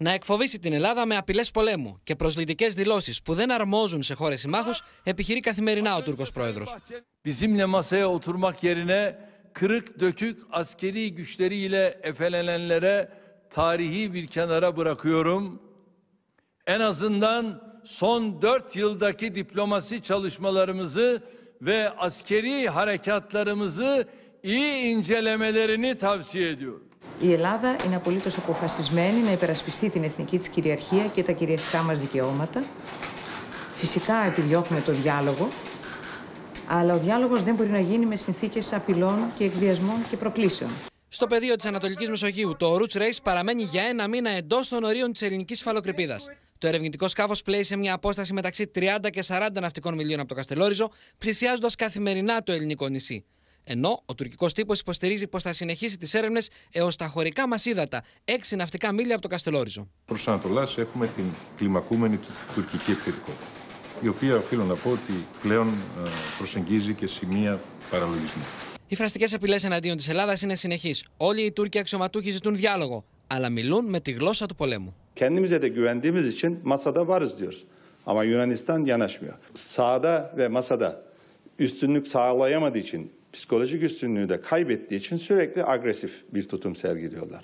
να εκφοβήσει την Ελλάδα με απειλές πολέμου και προσβλητικές δηλώσεις που δεν αρμόζουν σε χώρες συμμάχους, επιχειρεί καθημερινά ο Τούρκος πρόεδρος. Bizimle masaya oturmak yerine kırık dökük askeri güçleriyle efelenenlere tarihi bir kenara bırakıyorum. En azından son 4 yıldaki diplomasi çalışmalarımızı ve askeri harekatlarımızı iyi incelemelerini tavsiye ediyorum. Η Ελλάδα είναι απολύτως αποφασισμένη να υπερασπιστεί την εθνική της κυριαρχία και τα κυριαρχικά μας δικαιώματα. Φυσικά επιδιώκουμε το διάλογο, αλλά ο διάλογος δεν μπορεί να γίνει με συνθήκες απειλών και εκβιασμών και προκλήσεων. Στο πεδίο της Ανατολικής Μεσογείου, το Roots Race παραμένει για ένα μήνα εντός των ορίων της ελληνικής υφαλοκρηπίδας. Το ερευνητικό σκάφος πλέει σε μια απόσταση μεταξύ 30 και 40 ναυτικών μιλίων από το Καστελόριζο, πλησιάζοντας καθημερινά το ελληνικό νησί. Ενώ ο τουρκικός τύπος υποστηρίζει πως θα συνεχίσει τις έρευνες έως τα χωρικά μας ύδατα, 6 ναυτικά μίλια από το Καστελόριζο. Προς Ανατολάς έχουμε την κλιμακούμενη τουρκική επιθετικότητα, η οποία οφείλω να πω ότι πλέον προσεγγίζει και σημεία παραλογισμού. Οι φραστικές απειλές εναντίον της Ελλάδας είναι συνεχείς. Όλοι οι Τούρκοι αξιωματούχοι ζητούν διάλογο, αλλά μιλούν με τη γλώσσα του πολέμου. Kendimize de güvendiğimiz için masada varız diyoruz. Ama Yunanistan yanaşmıyor. Sahada ve masada üstünlük sağlayamadığı için, psikolojik üstünlüğü de kaybettiği için sürekli agresif bir tutum sergiliyorlar.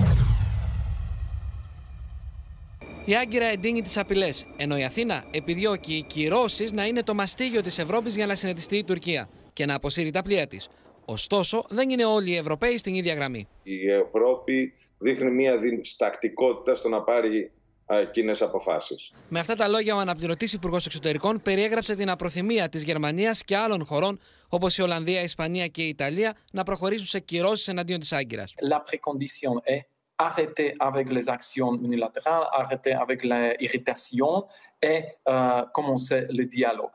Η Άγκυρα εντείνει τις απειλές, ενώ η Αθήνα επιδιώκει οι κυρώσεις να είναι το μαστίγιο της Ευρώπης για να συνετιστεί η Τουρκία και να αποσύρει τα πλοία της. Ωστόσο, δεν είναι όλοι οι Ευρωπαίοι στην ίδια γραμμή. Η Ευρώπη δείχνει μια διστακτικότητα στο να πάρει κοινές αποφάσεις. Με αυτά τα λόγια, ο αναπληρωτής Υπουργός Εξωτερικών περιέγραψε την απροθυμία της Γερμανίας και άλλων χωρών, όπως η Ολλανδία, η Ισπανία και η Ιταλία, να προχωρήσουν σε κυρώσεις εναντίον της Άγκυρας. La précondition est arrêter avec les actions unilatérales, arrêter avec l'irritation et commencer le dialogue.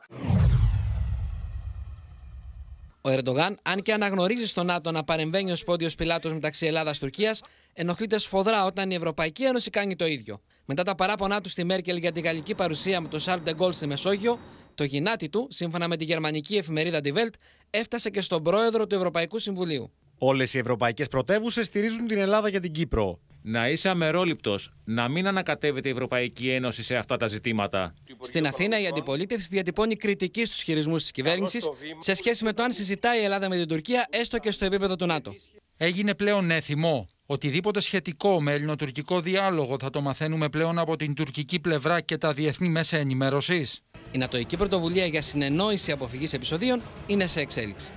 Ο Ερντογάν, αν και αναγνωρίζει στο ΝΑΤΟ να παρεμβαίνει ως πόντιος πιλάτος μεταξύ Ελλάδας-Τουρκίας, ενοχλείται σφοδρά όταν η Ευρωπαϊκή Ένωση κάνει το ίδιο. Μετά τα παράπονά του στη Μέρκελ για τη γαλλική παρουσία με τον Σαρλ ντε Γκόλ στη Μεσόγειο, το γυνάτι του, σύμφωνα με τη γερμανική εφημερίδα Die Welt, έφτασε και στον πρόεδρο του Ευρωπαϊκού Συμβουλίου. Όλες οι ευρωπαϊκές πρωτεύουσες στηρίζουν την Ελλάδα για την Κύπρο. Να είσαι αμερόληπτος, να μην ανακατεύεται η Ευρωπαϊκή Ένωση σε αυτά τα ζητήματα. Στην Αθήνα, η αντιπολίτευση διατυπώνει κριτική στους χειρισμούς της κυβέρνησης σε σχέση με το αν συζητάει η Ελλάδα με την Τουρκία, έστω και στο επίπεδο του ΝΑΤΟ. Έγινε πλέον έθιμο. Οτιδήποτε σχετικό με ελληνοτουρκικό διάλογο θα το μαθαίνουμε πλέον από την τουρκική πλευρά και τα διεθνή μέσα ενημέρωσης. Η νατοϊκή πρωτοβουλία για συνεννόηση αποφυγής επεισοδίων είναι σε εξέλιξη.